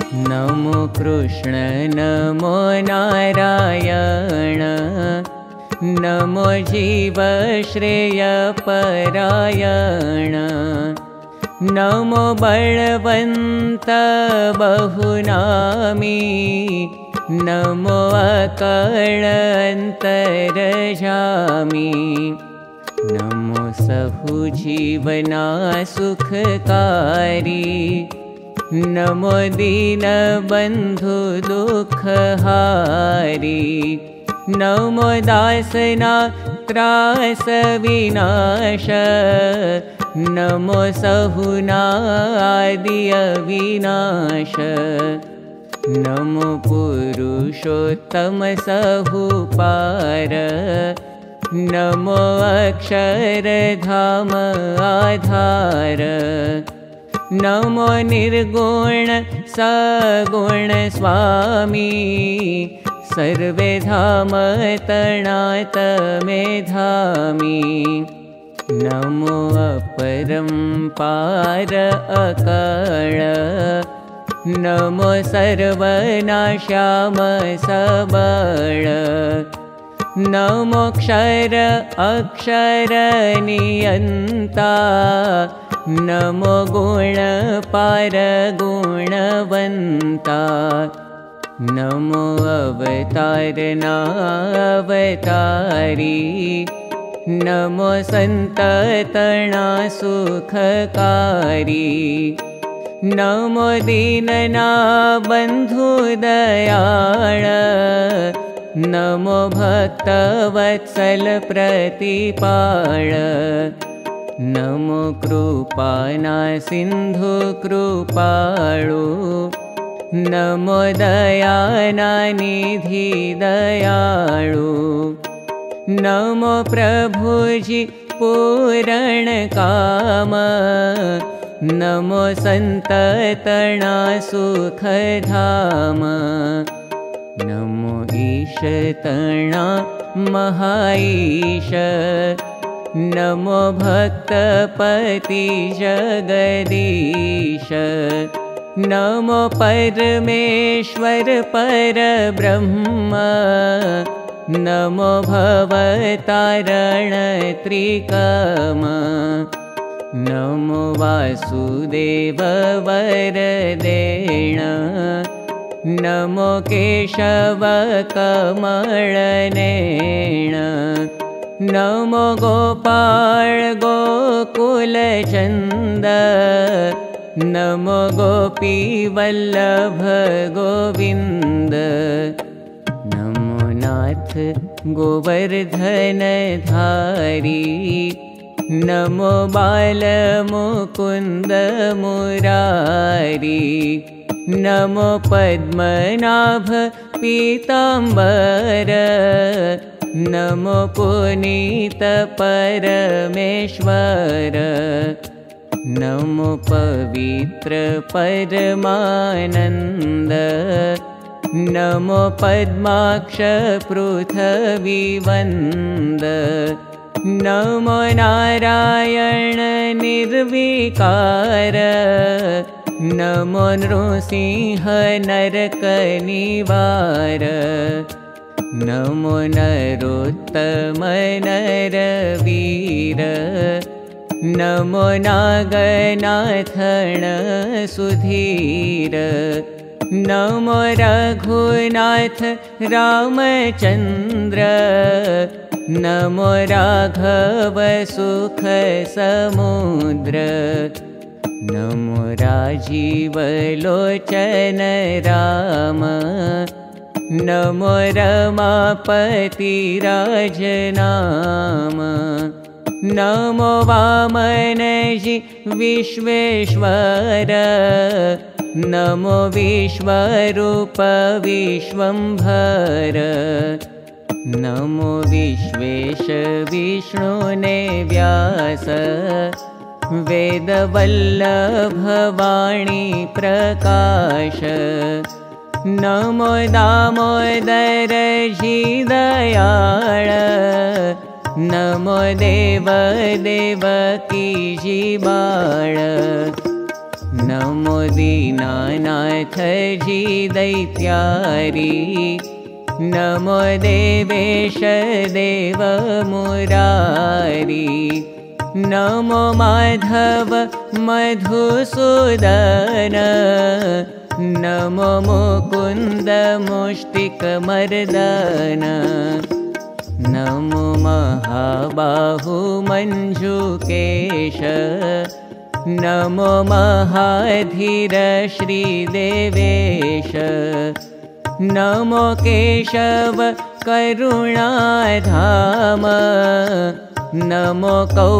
नमो कृष्ण नमो नारायण नमो जीव श्रेय परायण नमो बलवन्त बहुनामी नमो अकल अंतरजामी नमो सहु जीवना सुखकारी नमो दीन बंधु दुखहारी नमो दासना त्रास विनाश नमो सहुना आदि अविनाश नमो पुरुषोत्तम सहुपार नमो अक्षरधाम आधार नमो निर्गुण सगुण स्वामी सर्वे धाम तणात मेधामी नमो अपरंपार अकळ नमो सर्वनाशाम सबळ नमो क्षर अक्षर नियंता नमो गुण पार गुणवंता नमो अवतारना अवतारी नमो संततना सुखकारी नमो दीनना बंधु दयाळ नमो भक्तवत्सल प्रतिपाळ नमो कृपाना सिंधु कृपाळु नमो दयाना निधि दयाळु नमो प्रभुजी पूरण काम नमो संततना सुखधाम नमो ईशतना महाईश नमो भक्तपति जगदीश नमो परमेश्वर परब्रह्म नमो भवतारण त्रिकम नमो वासुदेव वरदेण नमो केशव कमलनेण नमो गोपाल गोकुलचंद नमो गोपी वल्लभ गोविंद नमो नाथ गोवर्धन धारी नमो बाल मुकुंद मुरारी नमो पद्मनाभ पीतांबर नमो पुनीत परमेश्वर नमो पवित्र परमानंद नमो पद्माक्ष पृथ्वीवंद नमो नारायण निर्विकार नमो नृसिंह नरक निवार नमो नरोत्तम नरवीर नमो नागनाथन सुधीर नमो रघुनाथ रामचंद्र नमो राघव सुख समुद्र नमो राजीव लोचन राम नमो रमापति राजनाम नमो वामनजी विश्वेश्वर नमो विश्वरूप विश्वंभर नमो विश्वेश विष्णुने व्यास वेदवल्लभ वाणी प्रकाश नमो दामोदर जी दयाळ नमो देव देवकी जी बाळ नमो दीनानाथ नाथजी दैत्यारी, नमो देवेश देव मुरारी, नमो माधव मधुसूदन, नमो मुकुन्द मुष्टिकमर्दन, नमो महाबाहु मञ्जुकेश, नमो महाधीर श्रीदेवेश, नमो केशव करुणाधाम, नमो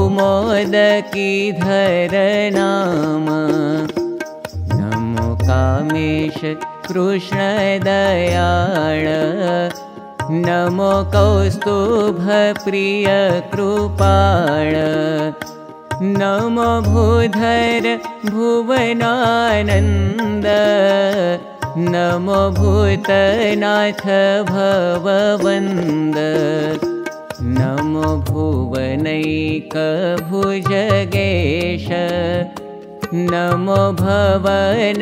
कौमोदकीधर नाम, नमो कामेश कृष्ण दयाळ, नमो कौस्तुभ प्रिय कृपाळ, नमो भूधर भुवनानन्द, नमो भूतनाथ भववन्द, नमो भुवनैक भुजगेश, नमो भवन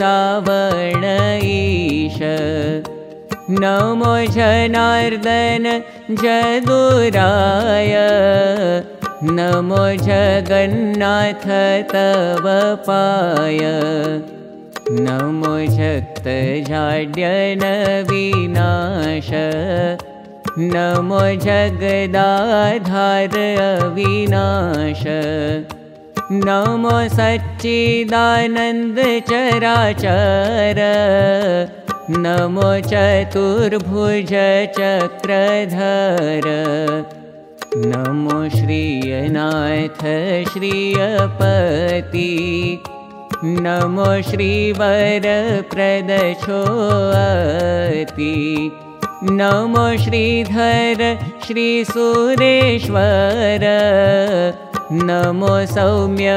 सावणईश, नमो जनार्दन जदुराय, नमो जगन्नाथ तव पाय, नमो जगतजाड्यन विनाश, नमो जगदाधार अविनाश, नमो सच्चिदानन्द चराचर, नमो चतुर्भुज चक्रधर, नमो श्रीनाथ श्रियपति, नमो श्रीवर प्रदछोअति, नमो श्रीधर श्रीसुरेश्वर, नमो सौम्य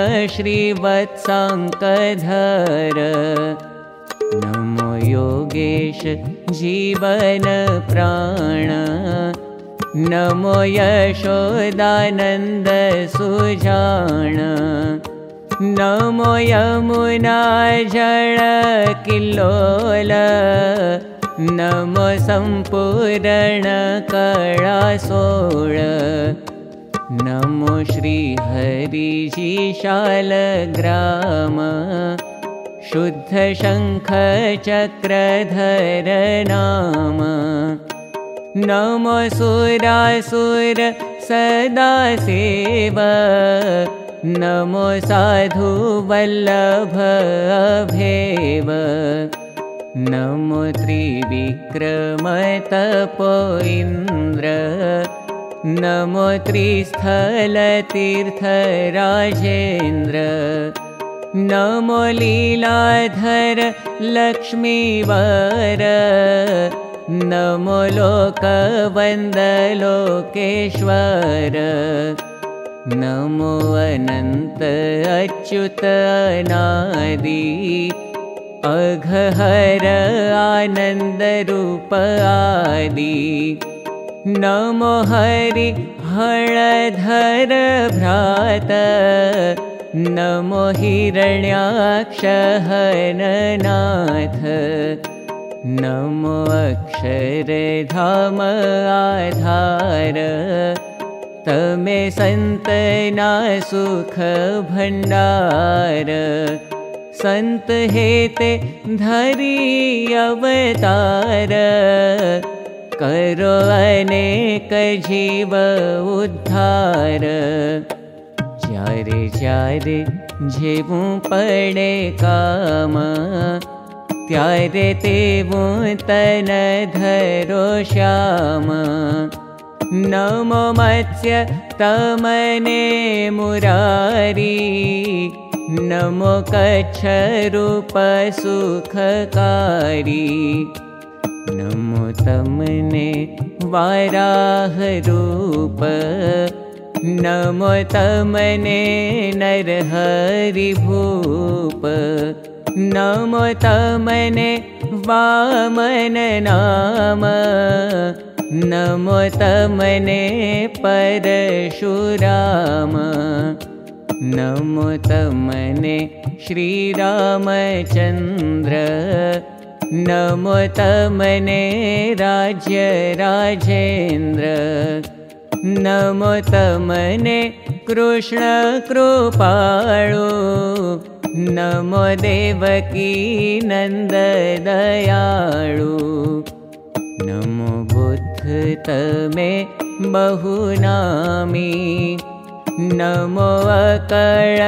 श्रीवत्साङ्कधर, नमो योगेश जीवन प्राण, नमो यशोदानन्द सुजान, नमो यमुना जल किल्लोल, नमो सम्पूर्ण कळासोळ, नमो श्रीहरिजी शालग्राम, शुद्ध शङ्ख चक्रधर नाम, नमो सुरासुर सदा सेव, नमो साधु वल्लभ अभेव, नमो त्रिविक्रम तपो इन्द्र, नमो त्रिस्थल तीर्थ राजेन्द्र, नमो लीलाधर लक्ष्मीवर, नमो लोकवन्द लोकेश्वर, नमो अनन्त अच्युत अनादि, अघहर आनन्द रूप आदि, नमो हरि हळधर भ्रात, नमो हिरण्याक्ष हननाथ, नमो अक्षरधाम आधार, तमे संतना सुख भंडार, संत हेते धरी अवतार, करो अनेक जीव उद्धार, ज्यारे ज्यारे जेवू पड़े काम, त्यारे तेवू तन धरो श्याम, नमो मत्स्य तमने मुरारी, नमो कच्छ रूप सुखकारी, नमो तमने वाराह रूप, नमो तमने नरहरि भूप, नमो तमने वामन नाम, नमो तमने परशुराम, नमो तमने श्रीरामचन्द्र, नमो तमने राज्य राजेन्द्र, नमो तमने कृष्ण कृपाळु, नमो देवकी नंद दयाळु, नमो बुद्ध तमे बहुनामी, नमो अकळ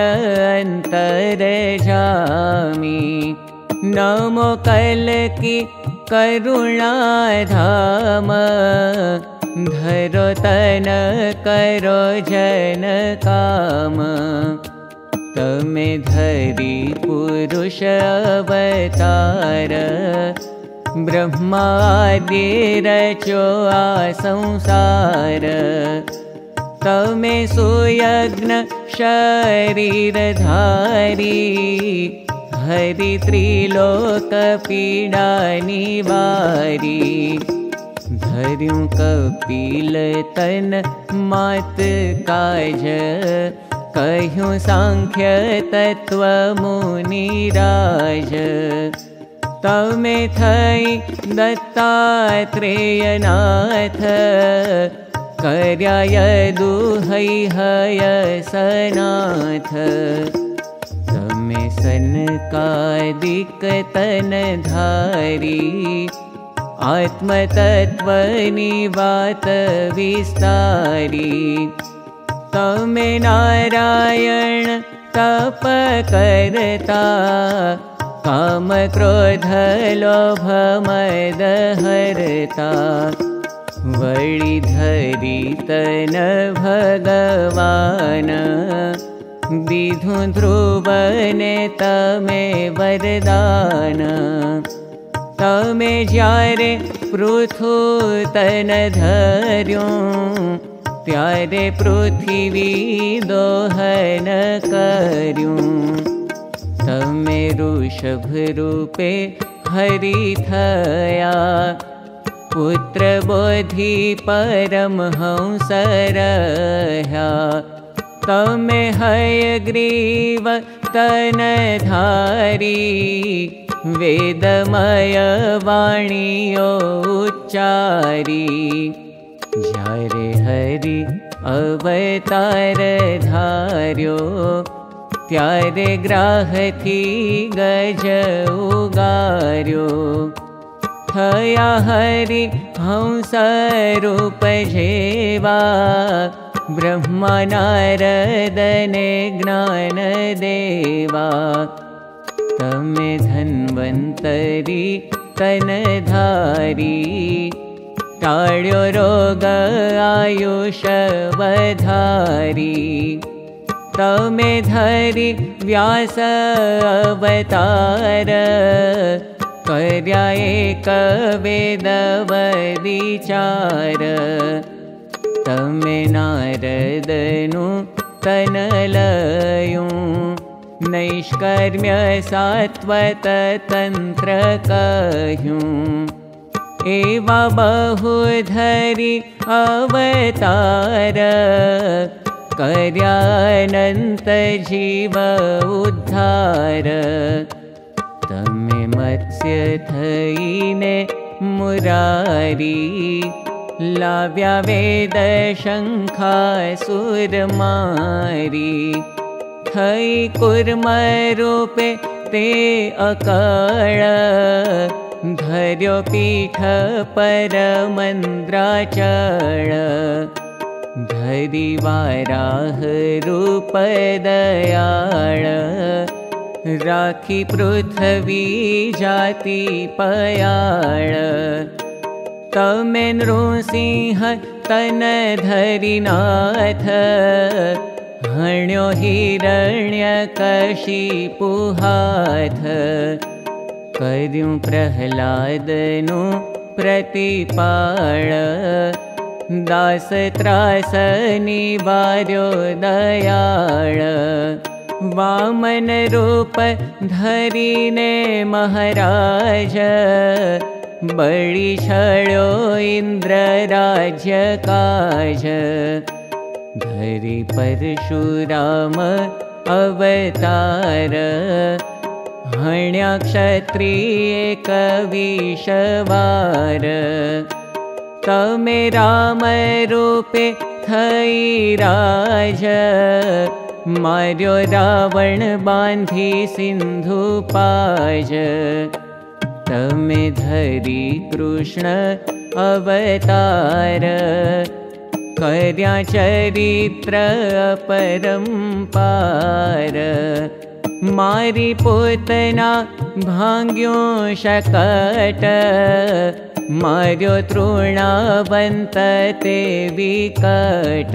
अंतरजामी, नमो कलकी करुणाधाम, धरो तन करो जन काम, तमे धरी पुरुष अवतार, ब्रह्मादि रचो आ संसार, तमे सुयज्ञ शरीर धारी, हरि त्रिलोक पीड़ा निवारी, धर्युं कपिल तन मात काज, कह्युं सांख्य तत्व मुनिराज, तमे थई दत्तात्रेयनाथ, कर्या यदु हयसनाथ, तमे सनकादिक तन धारी, आत्मतत्वनि वात विस्तारी, तमे नारायण तप करता, काम क्रोध लोभ मद हरता, वळि धरी तन भगवान, दीधुं ध्रुवने तमे वरदान, तमे ज्यारे पृथु तन धर्युं, त्यारे पृथिवी दोहन कर्युं, तमे ऋषभ रूपे हरि थया, पुत्र बोधि परमहंस रह्या, तमे हयग्रीव तन धारी, वेदमय वाणियो उच्चारी, ज्यारे हरि अवतार धार्यो, त्यारे ग्राहथी गज उगार्यो, थया हरि हंस रूप जेवा, ब्रह्मा नारदने ज्ञान देवा, तमे धन्वन्तरी तन धारी, टाळ्यो रोग आयुष वधारी, तमे धरी व्यास अवतार, कर्या एक वेद विचार, तमे नारदनु तन लयुं, नैष्कर्म्य सात्वत तंत्र कह्युं, एवा बहुधरि अवतार, कर्यानंत जीव उद्धार, तमे मत्स्य थईने मुरारी, लाव्या वेद शंखा सुर मारी, थई कुर्म रूपे ते अकळ, धर्यो पीठ पर मंद्राचल, धरी वाराह रूप दयाळ, राखी पृथ्वी जाति पयाळ, तमे नृसिंह तन धरिनाथ, हण्यो हिरण्यकशिपु हाथ, कर्युं प्रह्लादनु प्रतिपाळ, दास त्रास निवार्यो दयाळ, वामन रूप धरीने महाराज, बळी छळ्यो इंद्र राज्य काज, धरी परशुराम अवतार, हण्या क्षत्रिये कविशवार तमे राम रूपे थई राज मार्यो रावण बांधी सिंधु पाज तमे धरी कृष्ण अवतार कर्या चरित्र अपरंपार मारी पोतना भांग्यो शकट मार्यो तृणावंत ते विकट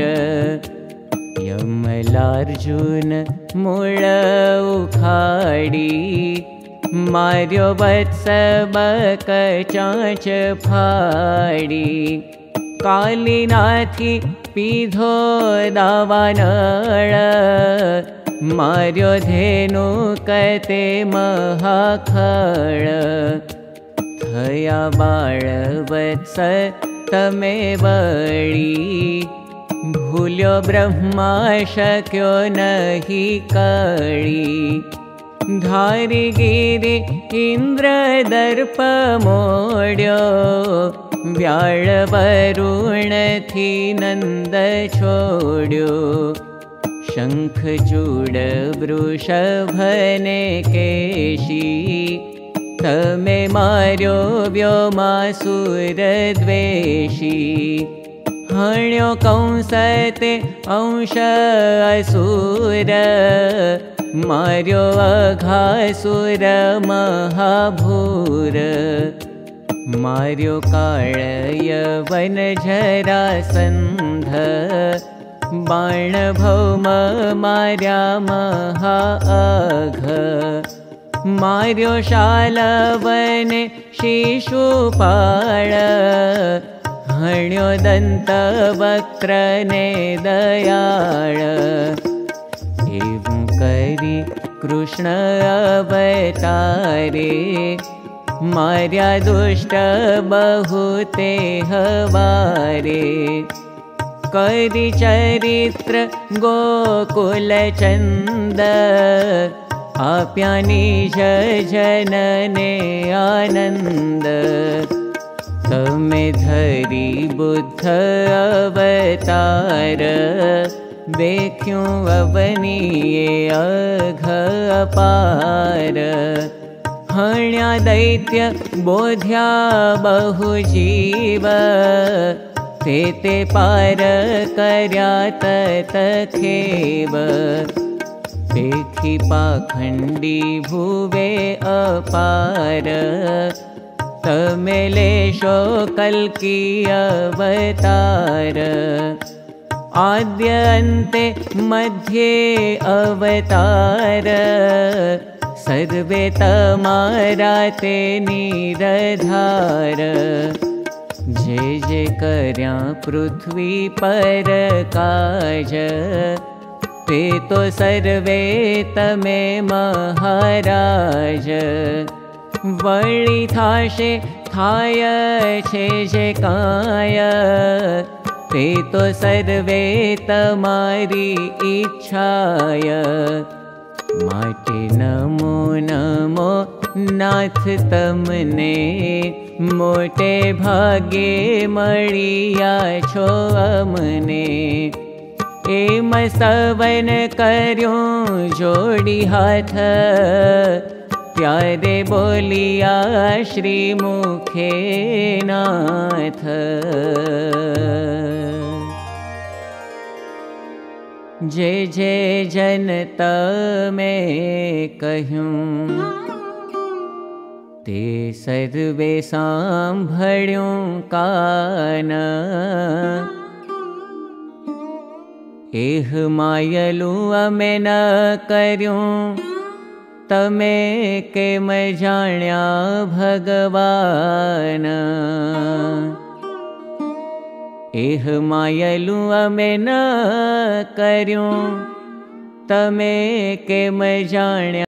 यमलार्जुन मूळ उखाडी मार्यो वत्स बक चांच फाड़ी कालिनाथी पीधो दावानळ मार्यो धेनु कते महाखळ थया बाळ वत्स तमे बळी भूल्यो ब्रह्मा शक्यो नहि कळी धारी गिरि इंद्र दर्प मोड्यो व्याळ वरुण थी नंद छोड्यो शंख चूड वृषभने केशी तमे मार्यो व्योमासुर द्वेषी हण्यो कंसते अंश असुर मार्यो अघासुर महाभूर मार्यो काळ यवन जरासंध बाण भौम मार्या महाअघ मार्यो शालवने शिशुपाळ हण्यो दंतवक्त्रने दयाळ एवं करी कृष्ण अवतारे मार्या दुष्ट बहुते हवारे करी चरित्र गोकुल चंद आप्या निज जनने आनंद तमे धरी बुद्ध अवतार देख्यूं अवनीये अघ अपार हण्या दैत्य बोध्या बहु जीव ते पार कर्या ततखेव देखी पाखंडी भुवे अपार तमे लेशो कल्की अवतार आद्य अन्ते मध्ये अवतार सर्वे तमारा ते निरधार जे जे कर्या पृथ्वी पर काज ते तो सर्वे तमे महाराज वळी थाशे थाय छे जे काय ते तो सर्वे तमारी इच्छाय माटे नमो नमो नाथ तमने मोटे भागे मळिया छो अमने एम सवन कर्यों जोड़ी हाथ त्यारे बोलिया श्री मुखे नाथ जे जे जनत में कह्यूं ते सर्वे सांभळ्यूं कान एह मायलू अमे न कर्यूं तमे केम जाण्या भगवान एह मायलू अमे न कर्यूं तमे केम जाण्या